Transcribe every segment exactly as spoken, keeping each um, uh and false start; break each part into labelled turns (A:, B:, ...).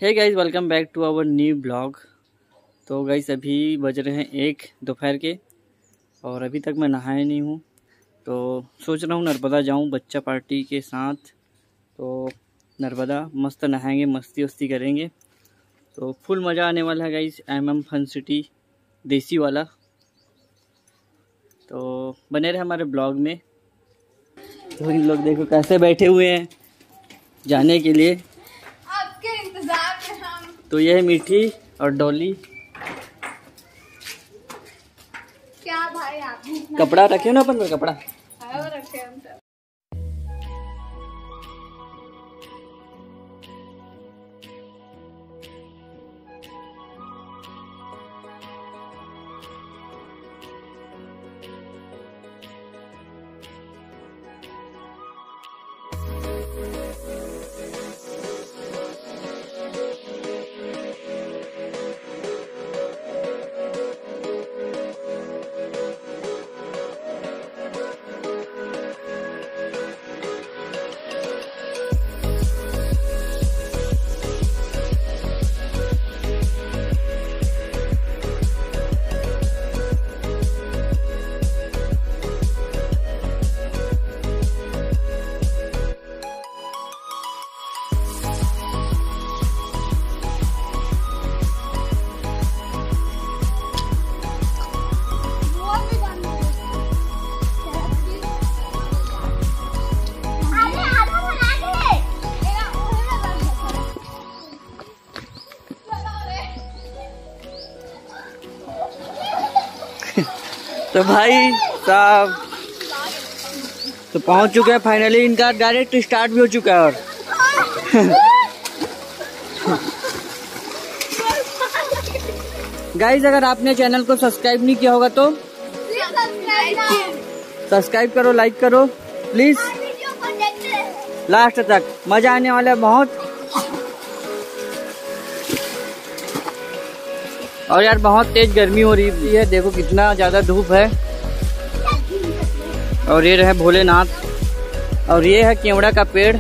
A: Hey guys, welcome back to our new blog. तो guys अभी बज रहे हैं एक दोपहर के और अभी तक मैं नहाया नहीं हूँ। तो सोच रहा हूँ नर्मदा जाऊँ बच्चा पार्टी के साथ। तो नर्मदा मस्त नहाएंगे, मस्ती वस्ती करेंगे, तो फुल मज़ा आने वाला है guys. M M Fun City देसी वाला। तो बने रहे हमारे ब्लॉग में। तो इन लोग देखो कैसे बैठे हुए हैं जाने के लिए।
B: आपके इंतजार में हम।
A: तो ये है मीठी और डॉली।
B: क्या भाई आप
A: कपड़ा रखे ना अपन पर, कपड़ा
B: रखे हम सब।
A: तो भाई साहब तो पहुंच चुके हैं फाइनली। इनका डायरेक्ट स्टार्ट भी हो चुका है। और गाइज अगर आपने चैनल को सब्सक्राइब नहीं किया होगा तो सब्सक्राइब करो, लाइक करो प्लीज। लास्ट तक मजा आने वाला है बहुत। और यार बहुत तेज गर्मी हो रही है, देखो कितना ज्यादा धूप है। और ये रहे भोलेनाथ और ये है केवड़ा का पेड़।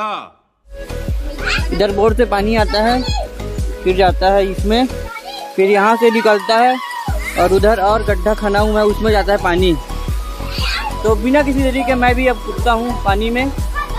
A: इधर बोर से पानी आता है, फिर जाता है इसमें, फिर यहाँ से निकलता है और उधर और गड्ढा खना हुआ है, उसमें जाता है पानी। तो बिना किसी देरी के मैं भी अब कूदता हूँ पानी में।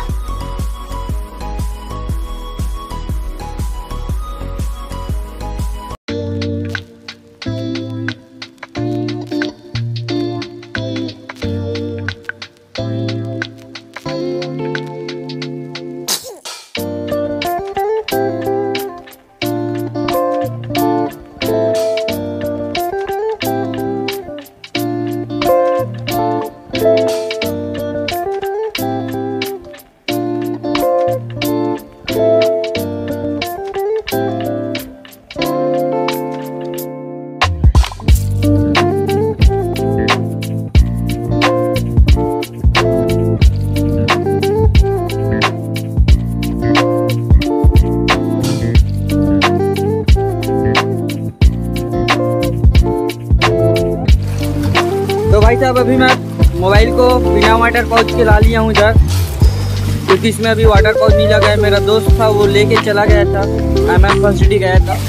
A: तो भाई साहब अभी मैं मोबाइल को बिना वाटर पाउच के ला लिया हूँ इधर, क्योंकि इसमें अभी वाटर पाउच नहीं लगा है। मेरा दोस्त था वो लेके चला गया था, एम एम फन सिटी गया था।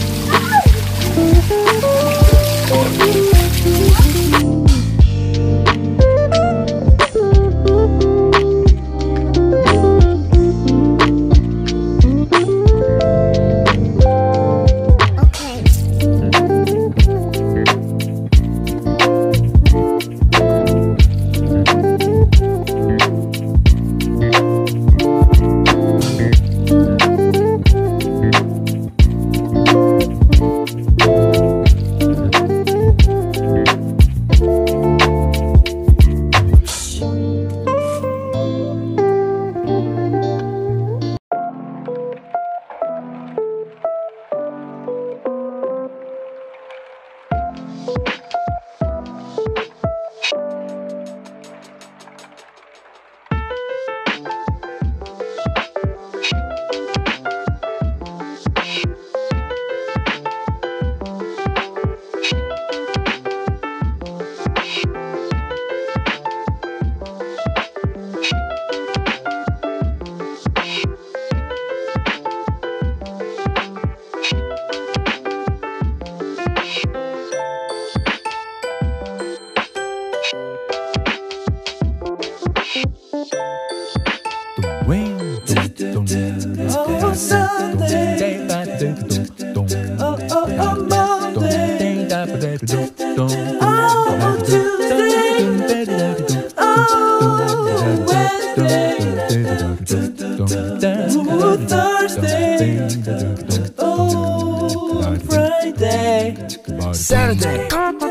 C: Oh, Sunday. Oh, oh, oh, Monday. Oh, Tuesday. Oh, Wednesday. Oh, Thursday. Oh, Friday. Saturday.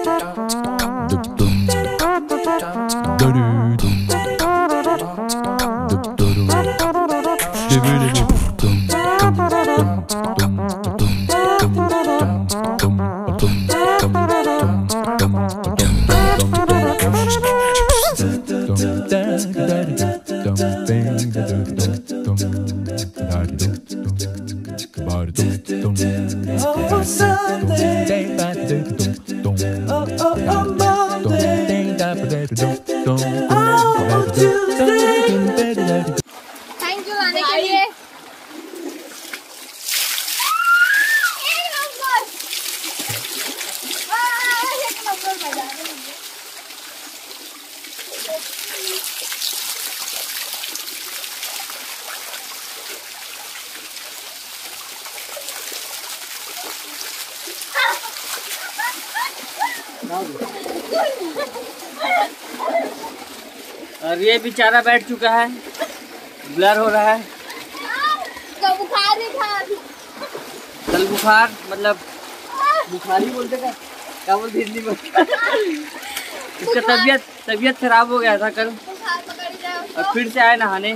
C: Oh, Sunday. Oh, oh, oh, Monday. Oh, Tuesday.
B: Thank you लाने के लिए। एक नंबर, वाह, एक नंबर बजा रहे हैं।
A: और ये बेचारा बैठ चुका है, ब्लर हो रहा है।
B: तो बुखार नहीं था अभी।
A: कल बुखार मतलब बुखार ही बोलते थे, क्या बोलते हिंदी में? उसका तबीयत तबीयत खराब हो गया था कल,
B: बुखार पकड़ जाए उसको।
A: और फिर से आए नहाने।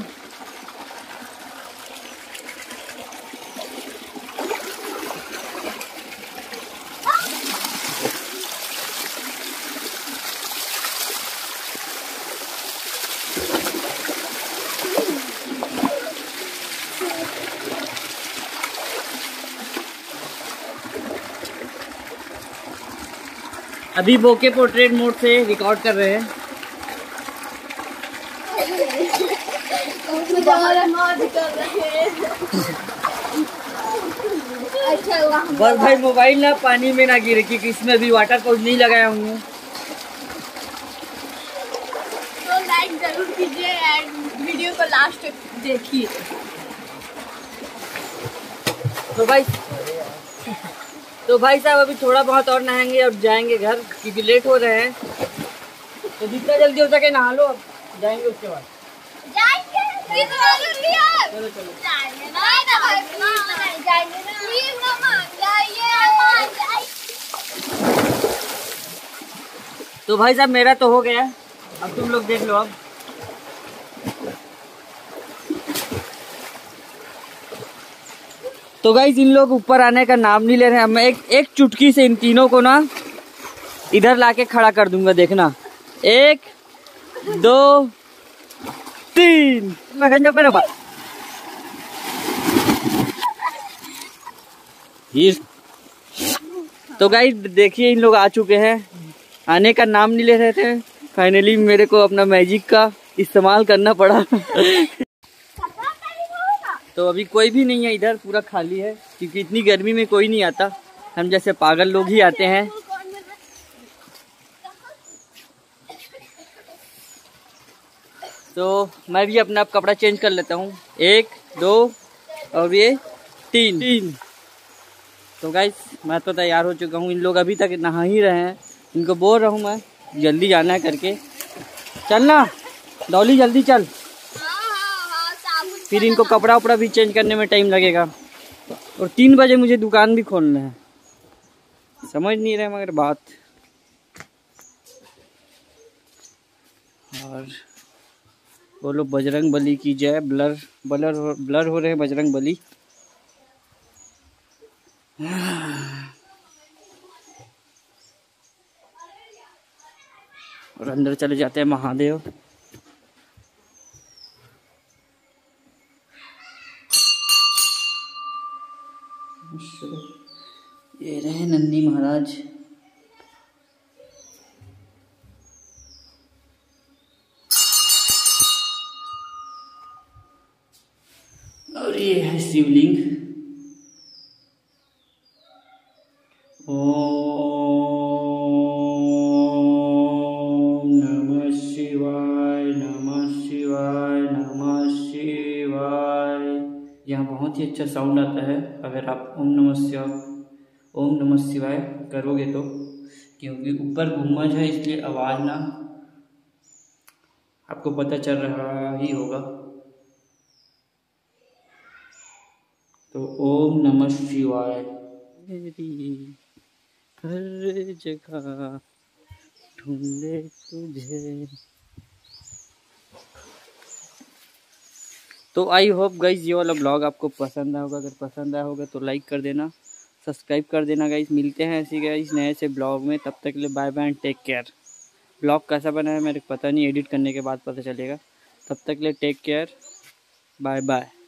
A: अभी बोके पोर्ट्रेट मोड से रिकॉर्ड कर रहे हैं।
B: अच्छा हुआ
A: बस भाई मोबाइल ना पानी में ना गिरे, क्योंकि इसमें अभी वाटर पाउच नहीं लगाया हूँ।
B: तो लाइक जरूर कीजिए एंड वीडियो को लास्ट तक देखिए।
A: तो भाई तो भाई साहब अभी थोड़ा बहुत और नहाएंगे और जाएंगे घर, क्योंकि लेट हो रहे हैं। तो जितना जल्दी हो सके नहा लो, अब जाएंगे उसके बाद।
B: जाएंगे प्लीज यार,
A: चलो चलो
B: जाएंगे ना ना भाई, प्लीज जाएंगे ना प्लीज ना, मान जाइए मान जाइए।
A: तो भाई साहब मेरा तो हो गया, अब तुम लोग देख लो। अब तो गाइस इन लोग ऊपर आने का नाम नहीं ले रहे हैं। मैं एक एक चुटकी से इन तीनों को ना इधर लाके खड़ा कर दूंगा, देखना। एक दो तीन। तो गाइस देखिए इन लोग आ चुके हैं, आने का नाम नहीं ले रहे थे। फाइनली मेरे को अपना मैजिक का इस्तेमाल करना पड़ा। तो अभी कोई भी नहीं है इधर, पूरा खाली है, क्योंकि इतनी गर्मी में कोई नहीं आता, हम जैसे पागल लोग ही आते हैं। तो मैं भी अपना कपड़ा चेंज कर लेता हूँ। एक दो और ये तीन तीन। तो गाइस मैं तो तैयार हो चुका हूँ, इन लोग अभी तक नहा ही रहे हैं। इनको बोल रहा हूँ मैं जल्दी जाना है करके। चलना डॉली जल्दी चल, फिर इनको कपड़ा उपड़ा भी चेंज करने में टाइम लगेगा। और तीन बजे मुझे दुकान भी खोलना है, समझ नहीं रहे मगर बात। और बोलो बजरंग बली की जय। ब्लर ब्लर ब्लर हो रहे हैं बजरंग बली। और अंदर चले जाते हैं महादेव। ये रहे नंदी महाराज। और ये है शिवलिंग। ओम नमः शिवाय नमः शिवाय। बहुत ही अच्छा साउंड आता है अगर आप ओम नमः शिवाय ओम नमः शिवाय करोगे तो, क्योंकि ऊपर गुम्बज है इसलिए आवाज़ ना आपको पता चल रहा ही होगा। तो ओम नमः शिवाय। मेरी हर जगह ढूंढे तुझे। तो आई होप गाइज ये वाला ब्लॉग आपको पसंद आया होगा। अगर पसंद आया होगा तो लाइक कर देना, सब्सक्राइब कर देना गाइज। मिलते हैं ऐसे गाइज नए से ब्लॉग में, तब तक के लिए bye bye and take care. Blog कैसा बना है मेरे को पता नहीं, एडिट करने के बाद पता चलेगा। तब तक के लिए टेक केयर, बाय बाय।